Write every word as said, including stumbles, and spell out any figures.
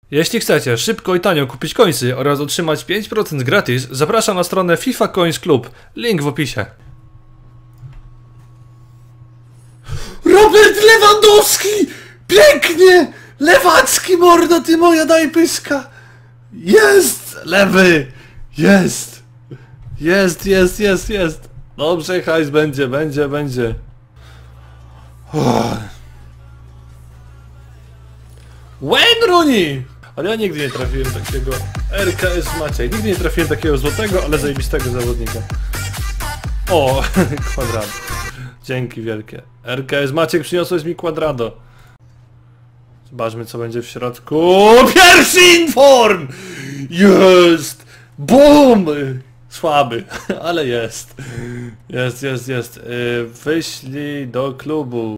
Jeśli chcecie szybko i tanio kupić coinsy oraz otrzymać pięć procent gratis, zapraszam na stronę FIFA Coins Club. Link w opisie. Robert Lewandowski! Pięknie! Lewacki, mordo, ty moja, daj pyska! Jest! Lewy! Jest! Jest, jest, jest, jest! Dobrze, hajs będzie, będzie, będzie. Wayne Rooney! Ale ja nigdy nie trafiłem takiego R K S Maciej. Nigdy nie trafiłem takiego złotego, ale zajebistego zawodnika. O, kwadrado. Dzięki wielkie. R K S Maciek, przyniosłeś mi kwadrado. Zobaczmy, co będzie w środku. Pierwszy inform! Jest! Bum! Słaby, ale jest. Jest, jest, jest. Wyślij do klubu.